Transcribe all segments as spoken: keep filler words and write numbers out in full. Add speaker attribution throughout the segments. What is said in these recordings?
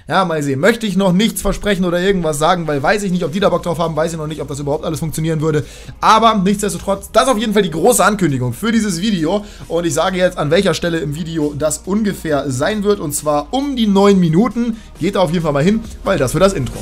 Speaker 1: Ja, mal sehen. Möchte ich noch nichts versprechen oder irgendwas sagen, weil weiß ich nicht, ob die da Bock drauf haben, weiß ich noch nicht, ob das überhaupt alles funktionieren würde. Aber nichtsdestotrotz, das ist auf jeden Fall die große Ankündigung für dieses Video. Und ich sage jetzt, an welcher Stelle im Video das ungefähr sein wird. Und zwar um die neun Minuten. Geht da auf jeden Fall mal hin, weil das wird das Intro.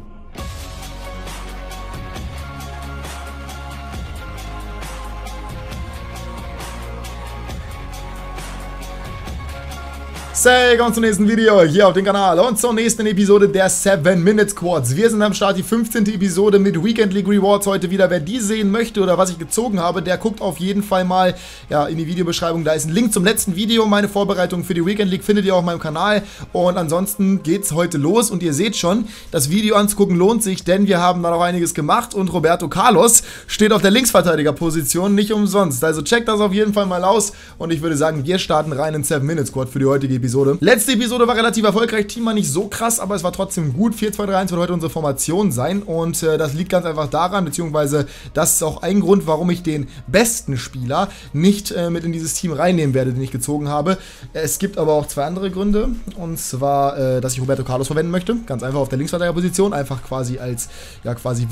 Speaker 1: Hey, kommt zum nächsten Video hier auf dem Kanal und zur nächsten Episode der seven minute Squads. Wir sind am Start, die fünfzehnte Episode mit Weekend League Rewards heute wieder. Wer die sehen möchte oder was ich gezogen habe, der guckt auf jeden Fall mal ja, in die Videobeschreibung. Da ist ein Link zum letzten Video. Meine Vorbereitung für die Weekend League findet ihr auf meinem Kanal. Und ansonsten geht's heute los und ihr seht schon, das Video anzugucken lohnt sich, denn wir haben da noch einiges gemacht und Roberto Carlos steht auf der Linksverteidigerposition, nicht umsonst. Also checkt das auf jeden Fall mal aus und ich würde sagen, wir starten rein in seven minute Squad für die heutige Episode. Letzte Episode war relativ erfolgreich, Team war nicht so krass, aber es war trotzdem gut. vier zwei drei eins wird heute unsere Formation sein und äh, das liegt ganz einfach daran, beziehungsweise das ist auch ein Grund, warum ich den besten Spieler nicht äh, mit in dieses Team reinnehmen werde, den ich gezogen habe. Es gibt aber auch zwei andere Gründe und zwar, äh, dass ich Roberto Carlos verwenden möchte, ganz einfach auf der Linksverteidigerposition, einfach quasi als, ja quasi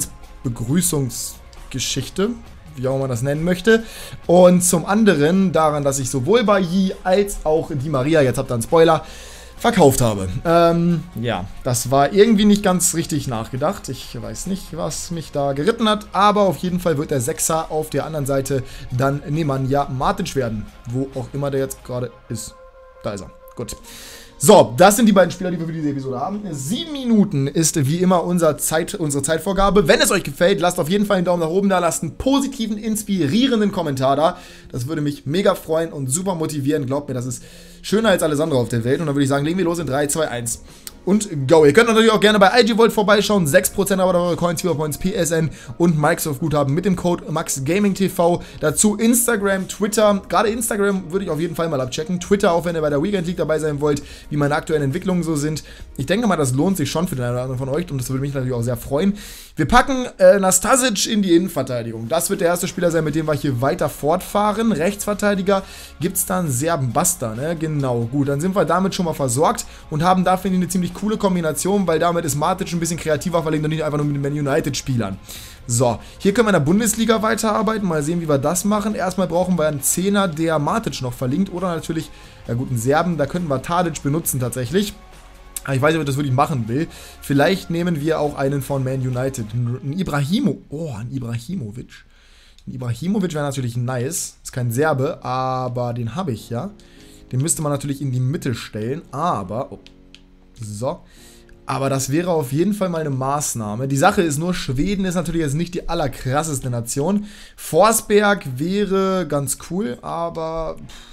Speaker 1: Willkommensbegrüßungsgeschichte, wie auch man das nennen möchte. Und zum anderen daran, dass ich sowohl Bailly als auch Di Maria, jetzt habt ihr einen Spoiler, verkauft habe. Ähm, ja, das war irgendwie nicht ganz richtig nachgedacht. Ich weiß nicht, was mich da geritten hat, aber auf jeden Fall wird der Sechser auf der anderen Seite dann Nemanja Matic werden. Wo auch immer der jetzt gerade ist. Da ist er. Gut. So, das sind die beiden Spieler, die wir für diese Episode haben. Sieben Minuten ist wie immer unser Zeit, unsere Zeitvorgabe. Wenn es euch gefällt, lasst auf jeden Fall einen Daumen nach oben da, lasst einen positiven, inspirierenden Kommentar da. Das würde mich mega freuen und super motivieren. Glaubt mir, das ist schöner als alles andere auf der Welt. Und dann würde ich sagen, legen wir los in drei, zwei, eins. Und go. Ihr könnt natürlich auch gerne bei I G Volt vorbeischauen. sechs Prozent aber eure Coins, Fever Points, P S N und Microsoft Guthaben mit dem Code MaxGamingTV. Dazu Instagram, Twitter. Gerade Instagram würde ich auf jeden Fall mal abchecken. Twitter auch, wenn ihr bei der Weekend League dabei sein wollt, wie meine aktuellen Entwicklungen so sind. Ich denke mal, das lohnt sich schon für den einen oder anderen von euch und das würde mich natürlich auch sehr freuen. Wir packen äh, Nastasic in die Innenverteidigung. Das wird der erste Spieler sein, mit dem wir hier weiter fortfahren. Rechtsverteidiger gibt es da einen Serben Basta, ne? Genau, gut. Dann sind wir damit schon mal versorgt und haben dafür eine ziemlich coole Kombination, weil damit ist Matic ein bisschen kreativer verlinkt und nicht einfach nur mit den Man United-Spielern. So, hier können wir in der Bundesliga weiterarbeiten. Mal sehen, wie wir das machen. Erstmal brauchen wir einen Zehner, der Matic noch verlinkt. Oder natürlich, ja gut, einen Serben. Da könnten wir Tadic benutzen tatsächlich. Ich weiß nicht, ob ich das wirklich machen will. Vielleicht nehmen wir auch einen von Man United. Ein Ibrahimo. Oh, ein Ibrahimovic. Ein Ibrahimovic wäre natürlich nice. Ist kein Serbe, aber den habe ich ja. Den müsste man natürlich in die Mitte stellen. Aber, oh, so. Aber das wäre auf jeden Fall mal eine Maßnahme. Die Sache ist nur, Schweden ist natürlich jetzt nicht die allerkrasseste Nation. Forsberg wäre ganz cool, aber...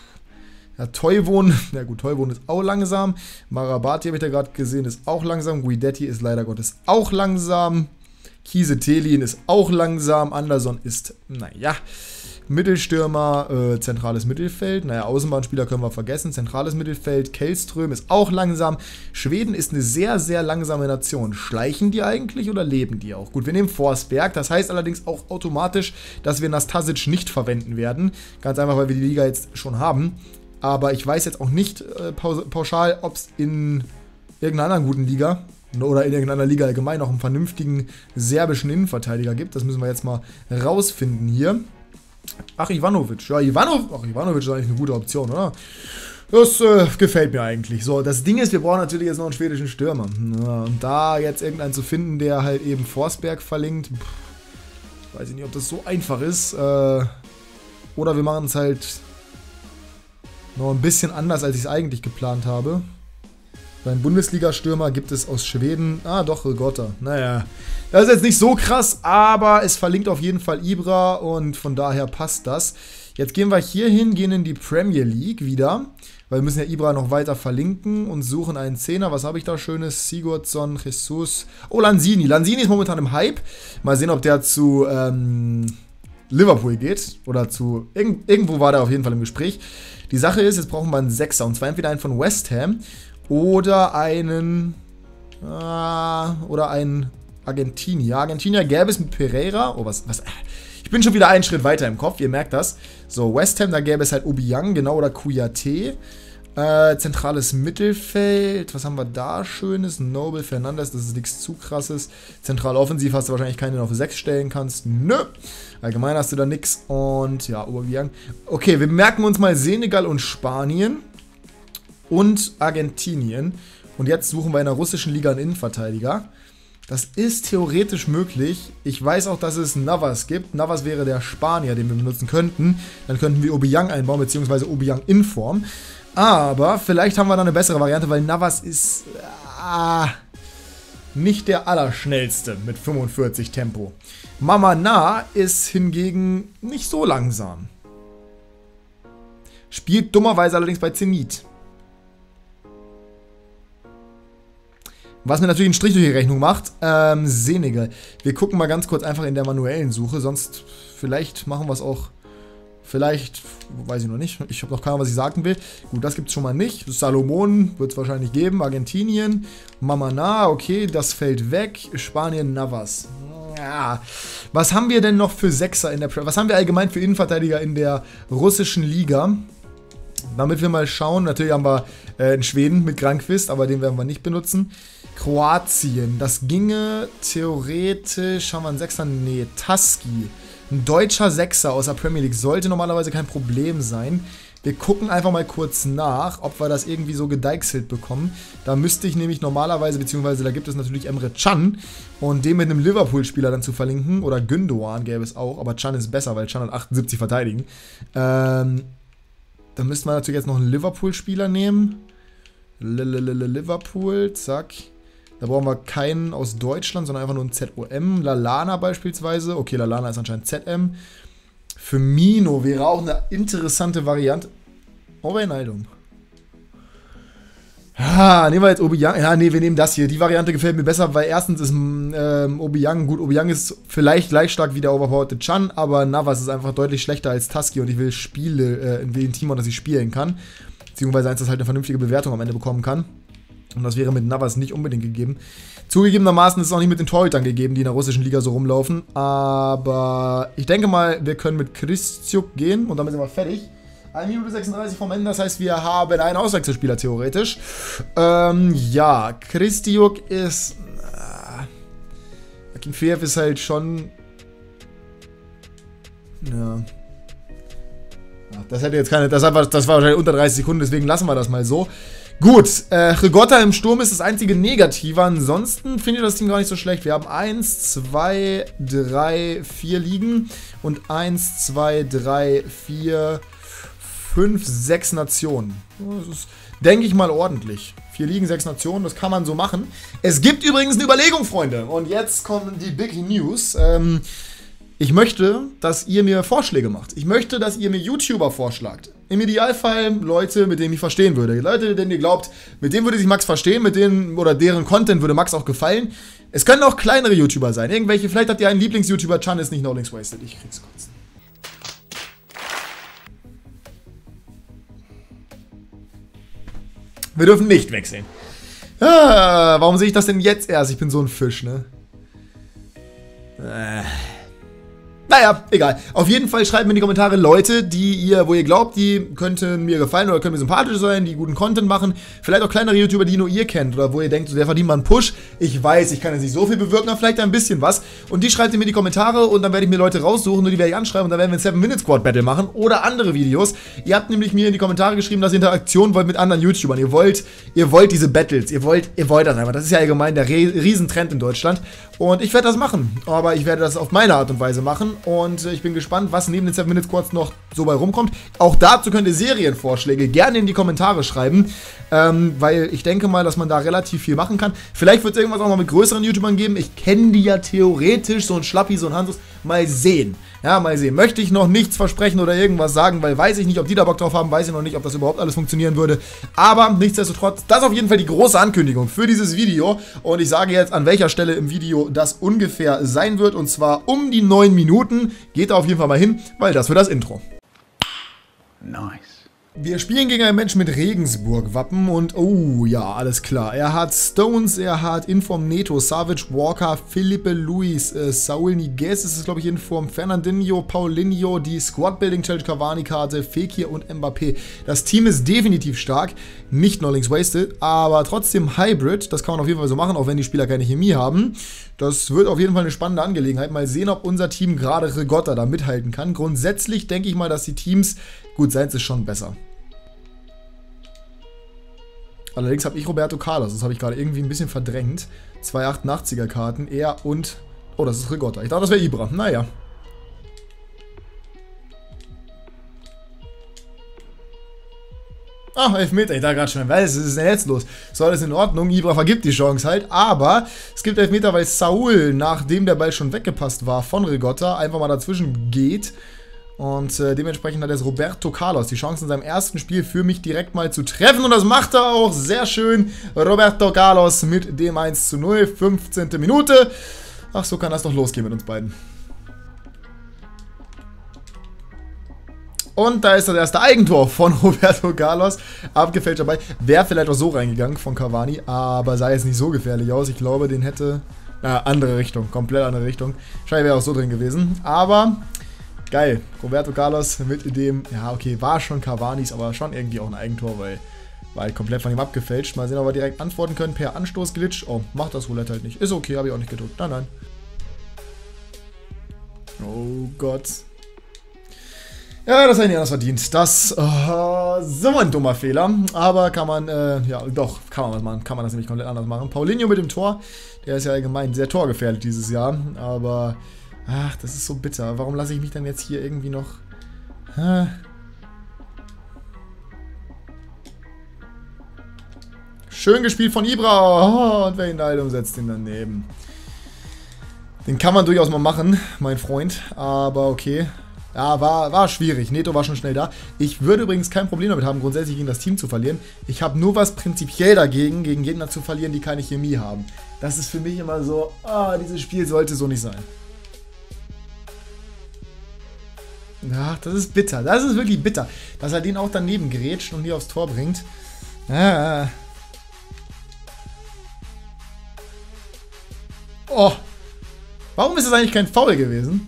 Speaker 1: Ja, Toivon, na gut, Toivon ist auch langsam. Marabati habe ich da gerade gesehen, ist auch langsam. Guidetti ist leider Gottes auch langsam. Kiese Telin ist auch langsam. Anderson ist, naja, Mittelstürmer, äh, zentrales Mittelfeld. Naja, Außenbahnspieler können wir vergessen. Zentrales Mittelfeld. Kellström ist auch langsam. Schweden ist eine sehr, sehr langsame Nation. Schleichen die eigentlich oder leben die auch? Gut, wir nehmen Forsberg. Das heißt allerdings auch automatisch, dass wir Nastasic nicht verwenden werden. Ganz einfach, weil wir die Liga jetzt schon haben. Aber ich weiß jetzt auch nicht äh, pauschal, ob es in irgendeiner anderen guten Liga oder in irgendeiner Liga allgemein noch einen vernünftigen serbischen Innenverteidiger gibt. Das müssen wir jetzt mal rausfinden hier. Ach, Ivanovic. Ja, Ivanovic, Ach, Ivanovic ist eigentlich eine gute Option, oder? Das äh, gefällt mir eigentlich. So, das Ding ist, wir brauchen natürlich jetzt noch einen schwedischen Stürmer. Ja, und da jetzt irgendeinen zu finden, der halt eben Forsberg verlinkt, pff, weiß ich nicht, ob das so einfach ist. Äh, oder wir machen es halt... noch ein bisschen anders, als ich es eigentlich geplant habe. Beim Bundesliga-Stürmer gibt es aus Schweden... Ah, doch, Rigotta. Naja, das ist jetzt nicht so krass, aber es verlinkt auf jeden Fall Ibra und von daher passt das. Jetzt gehen wir hier hin, gehen in die Premier League wieder, weil wir müssen ja Ibra noch weiter verlinken und suchen einen Zehner. Was habe ich da Schönes? Sigurdsson, Jesus... Oh, Lanzini. Lanzini ist momentan im Hype. Mal sehen, ob der zu... Ähm Liverpool geht oder zu... Irgend, irgendwo war der auf jeden Fall im Gespräch. Die Sache ist, jetzt brauchen wir einen Sechser. Und zwar entweder einen von West Ham oder einen... Äh, oder einen Argentinier. Argentinier gäbe es mit Pereira. Oh, was... was ich bin schon wieder einen Schritt weiter im Kopf, ihr merkt das. So, West Ham, da gäbe es halt Obiang, genau, oder Kouyaté. Äh, zentrales Mittelfeld. Was haben wir da Schönes? Noble, Fernandes, das ist nichts zu krasses. Zentral offensiv hast du wahrscheinlich keinen, den du auf sechs stellen kannst. Nö. Allgemein hast du da nichts. Und ja, Aubameyang. Okay, wir merken uns mal Senegal und Spanien. Und Argentinien. Und jetzt suchen wir in der russischen Liga einen Innenverteidiger. Das ist theoretisch möglich. Ich weiß auch, dass es Navas gibt. Navas wäre der Spanier, den wir benutzen könnten. Dann könnten wir Aubameyang einbauen, beziehungsweise Aubameyang in Form. Aber vielleicht haben wir da eine bessere Variante, weil Navas ist ah, nicht der Allerschnellste mit fünfundvierzig Tempo. Mamana ist hingegen nicht so langsam. Spielt dummerweise allerdings bei Zenit. Was mir natürlich einen Strich durch die Rechnung macht, ähm, Senegal. Wir gucken mal ganz kurz einfach in der manuellen Suche, sonst vielleicht machen wir es auch, vielleicht, weiß ich noch nicht, ich habe noch keine Ahnung, was ich sagen will. Gut, das gibt es schon mal nicht. Salomon wird es wahrscheinlich geben, Argentinien, Mamana, okay, das fällt weg, Spanien, Navas. Ja. Was haben wir denn noch für Sechser in der, was haben wir allgemein für Innenverteidiger in der russischen Liga? Damit wir mal schauen, natürlich haben wir äh, einen Schweden mit Granqvist, aber den werden wir nicht benutzen. Kroatien, das ginge theoretisch, haben wir einen Sechser? Nee, Taski. Ein deutscher Sechser aus der Premier League sollte normalerweise kein Problem sein. Wir gucken einfach mal kurz nach, ob wir das irgendwie so gedeichselt bekommen. Da müsste ich nämlich normalerweise, beziehungsweise da gibt es natürlich Emre Can und den mit einem Liverpool-Spieler dann zu verlinken. Oder Gündoğan gäbe es auch, aber Can ist besser, weil Can hat achtundsiebzig verteidigen. Ähm, dann müssten wir natürlich jetzt noch einen Liverpool-Spieler nehmen. Liverpool, zack. Da brauchen wir keinen aus Deutschland, sondern einfach nur einen Z O M. Lallana beispielsweise. Okay, Lallana ist anscheinend Z M. Firmino wäre auch eine interessante Variante. Oh, Wijnaldum. Ah, nehmen wir jetzt Aubameyang. Ja, nee, wir nehmen das hier. Die Variante gefällt mir besser, weil erstens ist ähm, Aubameyang, gut, Aubameyang ist vielleicht gleich stark wie der overpowered Can, aber Navas ist einfach deutlich schlechter als Taski und ich will Spiele, äh, will ein Team, das ich spielen kann. Beziehungsweise eins, das halt eine vernünftige Bewertung am Ende bekommen kann. Und das wäre mit Navas nicht unbedingt gegeben. Zugegebenermaßen ist es auch nicht mit den Torhütern gegeben, die in der russischen Liga so rumlaufen. Aber ich denke mal, wir können mit Christiuk gehen und damit sind wir fertig. eine Minute sechsunddreißig vom Ende, das heißt, wir haben einen Auswechselspieler theoretisch. Ähm, ja, Christiuk ist... Äh, Akinfeev ist halt schon... Ja... Das hätte jetzt keine... Das war, das war wahrscheinlich unter dreißig Sekunden, deswegen lassen wir das mal so. Gut, äh, Rigotta im Sturm ist das einzige Negative. Ansonsten finde ich das Team gar nicht so schlecht. Wir haben eins, zwei, drei, vier Ligen und eins, zwei, drei, vier, fünf, sechs Nationen. Das ist, denke ich mal, ordentlich. Vier Ligen, sechs Nationen, das kann man so machen. Es gibt übrigens eine Überlegung, Freunde. Und jetzt kommen die Big News. Ähm, ich möchte, dass ihr mir Vorschläge macht. Ich möchte, dass ihr mir YouTuber vorschlagt. Im Idealfall Leute, mit denen ich verstehen würde. Leute, denen ihr glaubt, mit denen würde sich Max verstehen, mit denen oder deren Content würde Max auch gefallen. Es können auch kleinere YouTuber sein. Irgendwelche, vielleicht habt ihr einen Lieblings-YouTuber, Can ist nicht No Links Wasted. Ich krieg's kurz. Wir dürfen nicht wechseln. Ah, warum sehe ich das denn jetzt erst? Ich bin so ein Fisch, ne? Äh. Naja, egal. Auf jeden Fall schreibt mir in die Kommentare Leute, die ihr, wo ihr glaubt, die könnten mir gefallen oder können mir sympathisch sein, die guten Content machen. Vielleicht auch kleinere YouTuber, die nur ihr kennt oder wo ihr denkt, der verdient mal einen Push. Ich weiß, ich kann jetzt nicht so viel bewirken, aber vielleicht ein bisschen was. Und die schreibt ihr mir in die Kommentare und dann werde ich mir Leute raussuchen und die werde ich anschreiben und dann werden wir ein seven minute squad battle machen oder andere Videos. Ihr habt nämlich mir in die Kommentare geschrieben, dass ihr Interaktion wollt mit anderen YouTubern. Ihr wollt, ihr wollt diese Battles, ihr wollt, ihr wollt das einfach. Das ist ja allgemein der Riesentrend in Deutschland. Und ich werde das machen. Aber ich werde das auf meine Art und Weise machen. Und ich bin gespannt, was neben den seven minute squads noch so bei rumkommt. Auch dazu könnt ihr Serienvorschläge gerne in die Kommentare schreiben. Ähm, weil ich denke mal, dass man da relativ viel machen kann. Vielleicht wird es irgendwas auch mal mit größeren YouTubern geben. Ich kenne die ja theoretisch, so ein Schlappi, so ein Hansus. Mal sehen. Ja, mal sehen. Möchte ich noch nichts versprechen oder irgendwas sagen, weil weiß ich nicht, ob die da Bock drauf haben, weiß ich noch nicht, ob das überhaupt alles funktionieren würde. Aber nichtsdestotrotz, das ist auf jeden Fall die große Ankündigung für dieses Video. Und ich sage jetzt, an welcher Stelle im Video das ungefähr sein wird. Und zwar um die neun Minuten. Geht da auf jeden Fall mal hin, weil das wird das Intro.
Speaker 2: Nice.
Speaker 1: Wir spielen gegen einen Menschen mit Regensburg-Wappen und oh ja, alles klar. Er hat Stones, er hat Inform Neto, Savage, Walker, Felipe Luis, äh, Saul Niguez ist es glaube ich Inform, Fernandinho, Paulinho, die Squad Building Challenge Cavani-Karte, Fekir und Mbappé. Das Team ist definitiv stark, nicht nur links wasted, aber trotzdem Hybrid. Das kann man auf jeden Fall so machen, auch wenn die Spieler keine Chemie haben. Das wird auf jeden Fall eine spannende Angelegenheit. Mal sehen, ob unser Team gerade Rigotta da mithalten kann. Grundsätzlich denke ich mal, dass die Teams, gut, seins ist schon besser. Allerdings habe ich Roberto Carlos, das habe ich gerade irgendwie ein bisschen verdrängt. Zwei achtundachtziger Karten, er und... Oh, das ist Rigotta. Ich dachte, das wäre Ibra. Naja. Ah, Elfmeter. Ich dachte gerade schon, was ist denn jetzt los? So, alles in Ordnung. Ibra vergibt die Chance halt. Aber es gibt Elfmeter, weil Saul, nachdem der Ball schon weggepasst war von Rigotta, einfach mal dazwischen geht. Und äh, dementsprechend hat jetzt Roberto Carlos die Chance in seinem ersten Spiel für mich direkt mal zu treffen. Und das macht er auch sehr schön. Roberto Carlos mit dem eins zu null. fünfzehnte Minute. Ach, so kann das doch losgehen mit uns beiden. Und da ist das erste Eigentor von Roberto Carlos. Abgefälschter Ball. Wäre vielleicht auch so reingegangen von Cavani. Aber sah jetzt nicht so gefährlich aus. Ich glaube, den hätte... Na, andere Richtung. Komplett andere Richtung. Wahrscheinlich wäre auch so drin gewesen. Aber... Geil, Roberto Carlos mit dem, ja okay, war schon Cavanis, aber schon irgendwie auch ein Eigentor, weil war halt komplett von ihm abgefälscht. Mal sehen, ob wir direkt antworten können per Anstoßglitch. Oh, macht das Roulette halt nicht. Ist okay, habe ich auch nicht gedrückt. Nein, nein. Oh Gott. Ja, das hat nicht anders verdient. Das uh, so ein dummer Fehler, aber kann man, äh, ja doch, kann man was machen. Kann man das nämlich komplett anders machen. Paulinho mit dem Tor, der ist ja allgemein sehr torgefährlich dieses Jahr, aber... Ach, das ist so bitter. Warum lasse ich mich dann jetzt hier irgendwie noch... Hä? Schön gespielt von Ibra. Oh, und Wijnaldum setzt ihn daneben. Den kann man durchaus mal machen, mein Freund. Aber okay. Ja, war, war schwierig. Neto war schon schnell da. Ich würde übrigens kein Problem damit haben, grundsätzlich gegen das Team zu verlieren. Ich habe nur was prinzipiell dagegen, gegen Gegner zu verlieren, die keine Chemie haben. Das ist für mich immer so, ah, dieses Spiel sollte so nicht sein. Ja, das ist bitter. Das ist wirklich bitter. Dass er den auch daneben gerätscht und nie aufs Tor bringt. Ah. Oh. Warum ist das eigentlich kein Foul gewesen?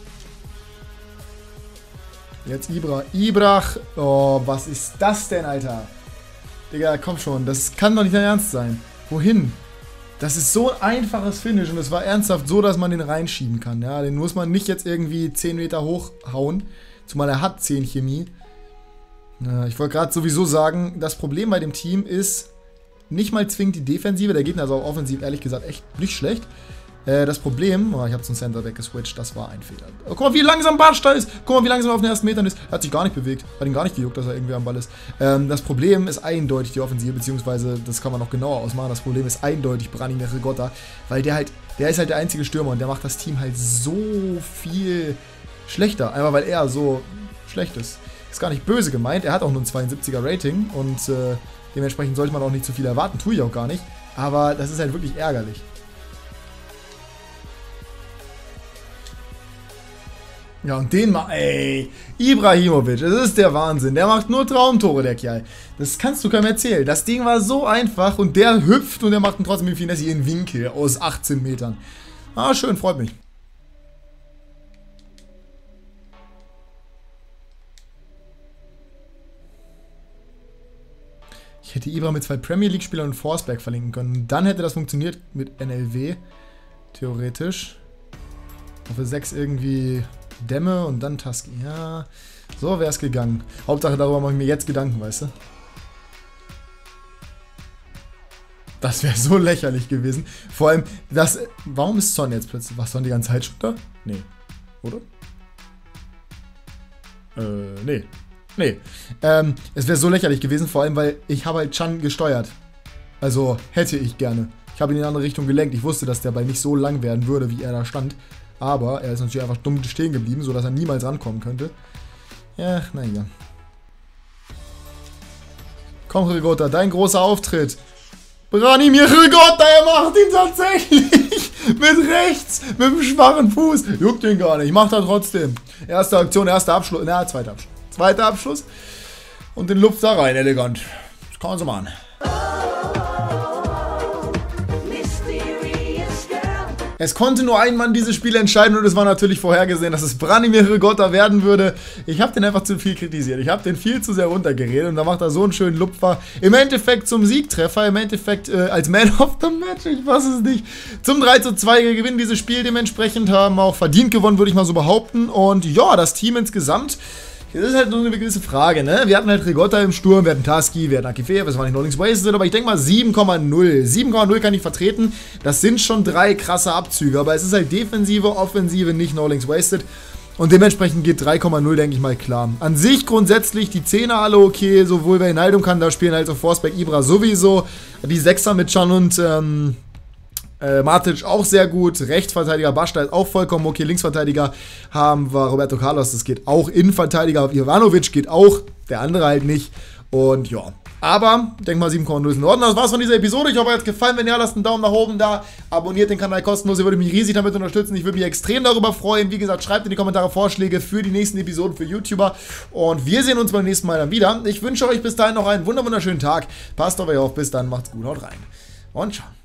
Speaker 1: Jetzt Ibra. Ibrach. Oh, was ist das denn, Alter? Digga, komm schon. Das kann doch nicht dein Ernst sein. Wohin? Das ist so ein einfaches Finish und es war ernsthaft so, dass man den reinschieben kann. Ja, den muss man nicht jetzt irgendwie zehn Meter hochhauen, zumal er hat zehn Chemie. Ja, ich wollte gerade sowieso sagen, das Problem bei dem Team ist nicht mal zwingend die Defensive. Der Gegner ist auch offensiv ehrlich gesagt echt nicht schlecht. Äh, das Problem, oh, ich habe zum Center weggeswitcht, das war ein Fehler. Oh, guck mal, wie langsam Bartstein ist. Guck mal, wie langsam er auf den ersten Metern ist. Er hat sich gar nicht bewegt. Hat ihn gar nicht gejuckt, dass er irgendwie am Ball ist. Ähm, das Problem ist eindeutig die Offensive, beziehungsweise, das kann man noch genauer ausmachen. Das Problem ist eindeutig Branimir Rigotta, weil der halt, der ist halt der einzige Stürmer und der macht das Team halt so viel schlechter. Einfach weil er so schlecht ist. Ist gar nicht böse gemeint. Er hat auch nur ein zweiundsiebziger Rating und äh, dementsprechend sollte man auch nicht zu viel erwarten. Tue ich auch gar nicht. Aber das ist halt wirklich ärgerlich. Ja, und den mal, ey, Ibrahimovic, das ist der Wahnsinn. Der macht nur Traumtore, der Kerl. Das kannst du keinem erzählen. Das Ding war so einfach und der hüpft und der macht trotzdem mit Finesse ihren Winkel aus achtzehn Metern. Ah, schön, freut mich. Ich hätte Ibra mit zwei Premier League-Spielern und Forsberg verlinken können. Dann hätte das funktioniert mit N L W. Theoretisch. Auf sechs irgendwie... Dämme und dann Tusky. Ja, so wäre es gegangen. Hauptsache, darüber mache ich mir jetzt Gedanken, weißt du? Das wäre so lächerlich gewesen. Vor allem, das... Warum ist Son jetzt plötzlich? War Son die ganze Zeit schon da? Nee. Oder? Äh, nee. Nee. Ähm, es wäre so lächerlich gewesen, vor allem, weil ich habe halt Chan gesteuert. Also, hätte ich gerne. Ich habe ihn in eine andere Richtung gelenkt. Ich wusste, dass der Ball nicht so lang werden würde, wie er da stand. Aber er ist natürlich einfach dumm stehen geblieben, sodass er niemals rankommen könnte. Ja, naja. Komm, Rigotta, dein großer Auftritt. Branimir Rigotta, er macht ihn tatsächlich. Mit rechts, mit dem schwachen Fuß. Juckt ihn gar nicht, macht er trotzdem. Erste Aktion, erster Abschluss. Na, zweiter Abschluss. Zweiter Abschluss. und den Lupf da rein, elegant. Das kann man so machen. Es konnte nur ein Mann dieses Spiel entscheiden und es war natürlich vorhergesehen, dass es Branimir Rigotta werden würde. Ich habe den einfach zu viel kritisiert. Ich habe den viel zu sehr runtergeredet und da macht er so einen schönen Lupfer. Im Endeffekt zum Siegtreffer, im Endeffekt äh, als Man of the Match, ich weiß es nicht. Zum drei zu zwei gewinnen dieses Spiel dementsprechend, haben auch verdient gewonnen, würde ich mal so behaupten. Und ja, das Team insgesamt... Das ist halt nur eine gewisse Frage, ne? Wir hatten halt Rigotta im Sturm, wir hatten Taski, wir hatten Akifea, das war nicht Nollings Wasted, aber ich denke mal sieben Komma null. sieben Komma null kann ich vertreten. Das sind schon drei krasse Abzüge, aber es ist halt Defensive, Offensive, nicht Nollings Wasted. Und dementsprechend geht drei Komma null, denke ich mal, klar. An sich grundsätzlich die Zehner alle okay, sowohl wer Inaldum kann da spielen, als auch Forsberg, Ibra sowieso. Die Sechser mit Can und, ähm... Äh, Matic auch sehr gut, Rechtsverteidiger Basta ist auch vollkommen okay, Linksverteidiger haben wir Roberto Carlos, das geht auch, Innenverteidiger Ivanovic geht auch, der andere halt nicht und ja, aber, ich denke mal sieben Komma null ist in Ordnung. Das war's von dieser Episode, ich hoffe, euch hat's gefallen, wenn ja, lasst einen Daumen nach oben da, abonniert den Kanal kostenlos, ihr würdet mich riesig damit unterstützen, ich würde mich extrem darüber freuen, wie gesagt, schreibt in die Kommentare Vorschläge für die nächsten Episoden für YouTuber und wir sehen uns beim nächsten Mal dann wieder. Ich wünsche euch bis dahin noch einen wunderschönen Tag, passt auf euch auf, bis dann, macht's gut, haut rein und ciao.